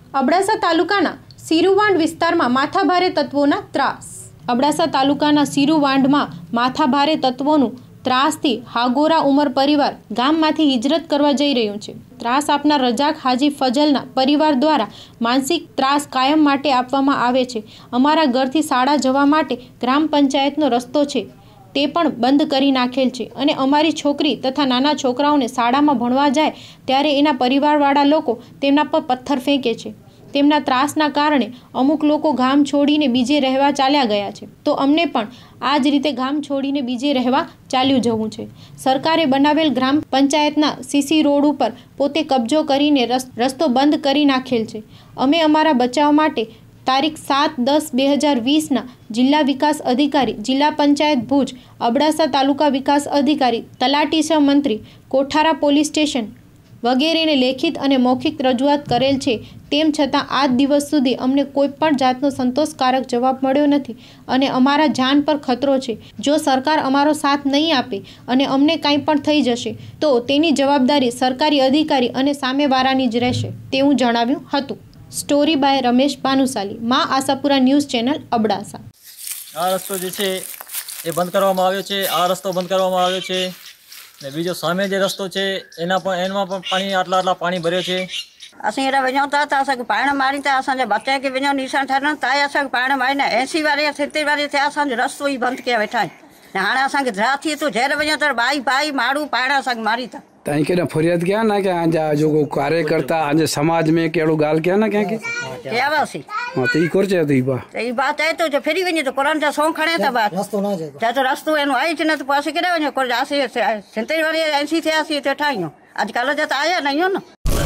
અબડાસા તાલુકાના સિરુવાંડ વિસ્તારમાં માથાભારે તત્વોના ત્રાસ। અબડાસા તાલુકાના સિરુવાંડમાં માથાભારે તત્વોનું ત્રાસથી હાગોરા ઉમર પરિવાર ગામમાંથી હિજરત કરવા જઈ રહ્યું છે। ત્રાસ આપનાર રજાક હાજી ફજલના પરિવાર દ્વારા માનસિક ત્રાસ કાયમ માટે આપવામાં આવે છે। અમારા ઘરથી શાળા જવા માટે ગ્રામ પંચાયતનો રસ્તો છે તે પણ બંધ કરી નાખેલ છે અને અમારી છોકરી તથા નાના છોકરાઓને શાળામાં ભણવા જાય ત્યારે એના પરિવારવાળા લોકો તેમના પર પથ્થર ફેંકે છે। તેમના ત્રાસના કારણે અમુક લોકો ગામ છોડીને બીજે રહેવા ચાલ્યા ગયા છે, તો અમને પણ આ જ રીતે ગામ છોડીને બીજે રહેવા ચાલ્યું જવું છે। સરકારે બનાવેલ ગ્રામ પંચાયતના સીસી રોડ ઉપર પોતે કબજો કરીને રસ્તો બંધ કરી નાખેલ છે। અમે અમારા બચાવ માટે તારીખ 7/10/2020 જિલ્લા વિકાસ અધિકારી, જિલ્લા પંચાયત ભુજ, અબડાસા તાલુકા વિકાસ અધિકારી, તલાટી સહ મંત્રી, કોઠારા પોલીસ સ્ટેશન વગેરેને લેખિત અને મૌખિક રજૂઆત કરેલ છે। તેમ છતાં આજ દિવસ સુધી અમને કોઈ પણ જાતનો સંતોષકારક જવાબ મળ્યો નથી અને અમારા જાન પર ખતરો છે। જો સરકાર અમારો સાથ નહીં આપે અને અમને કાંઈ પણ થઈ જશે તો તેની જવાબદારી સરકારી અધિકારી અને સામેવાળાની જ રહેશે તેવું જણાવ્યું હતું। स्टोरी बाय रमेश भानुशाली, माँ आशापुरा न्यूज चैनल अबडासा। आ रस्तो जे छे ए बंद करवामां आव्यो छे। आ रस्तो बंद करवामां आव्यो छे ने बीजो सामे जे रस्तो छे एना पण एमां पण पाणी आटला पाणी भर्यो छे। असीं एड़ा वञूं था असांखे पाण मारी था असांजे बचे खे वञूं निशान ठाहिनि ताईं असांखे पाण मारीने 80 वारे 70 वारे थिया असांजो रस्तो ई बंदि कया वेठा आहिनि ने हाणे असांखे ड्रा थी तो जहिड़े वञूं त भाई भाई माण्हू पाण असांखे मारी था। ताई के फरियाद किया ना कि आजा जो कार्यकर्ता आज समाज में केड़ो गाल किया ना क्या कि केवासी हां तो ई करजे तो ई बात है तो जो फेरी वनी तो कुरान जा सो खणे था बात रस्तो ना जे तो रस्तो एनो आई छ न तो पासे केडे वने को जासे 70 वाले 80 थे आसी तो ठाइयो आज काल जा आया नहीं हो ना।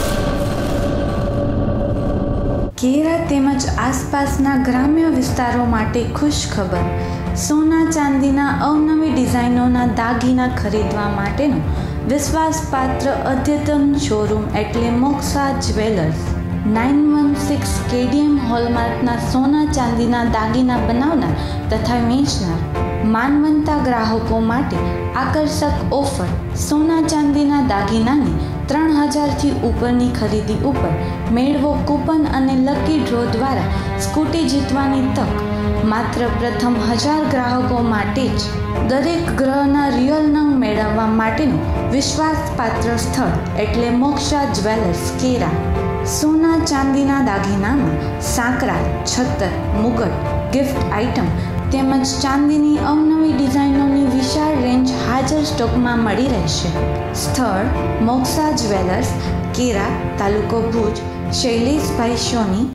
केरा તેમજ આસપાસના ગ્રામ્ય વિસ્તારો માટે ખુશ ખબર। સોના ચાંદીના અવનવી ડિઝાઇનોના દાગીના ખરીદવા માટેનો વિશ્વાસપાત્ર અદ્યતન શોરૂમ એટલે મોક્ષા જ્વેલર્સ। 916 કેડીએમ હોલમાર્કના સોના ચાંદીના દાગીના બનાવનાર તથા વેચનાર માનવંતા ગ્રાહકો માટે આકર્ષક ઓફર। સોના ચાંદીના દાગીનાની 3000થી ઉપરની ખરીદી ઉપર મેળવો કૂપન અને લકી ડ્રો દ્વારા સ્કૂટી જીતવાની તક। માત્ર પ્રથમ 1000 ગ્રાહકો માટે જ દરેક ગ્રહના રિયલ નંગ મેળવવા માટેનું વિશ્વાસપાત્ર સ્થળ એટલે મોક્ષા જ્વેલર્સ કેરા। સોના ચાંદીના દાગીનામાં સાંકડા, છત્તર, મુગટ, ગિફ્ટ આઇટમ તેમજ ચાંદીની અવનવી ડિઝાઇનોની વિશાળ રેન્જ હાજર સ્ટોકમાં મળી રહેશે। સ્થળ મોક્ષા જ્વેલર્સ કેરા, તાલુકો ભુજ, શૈલેષભાઈ સોની।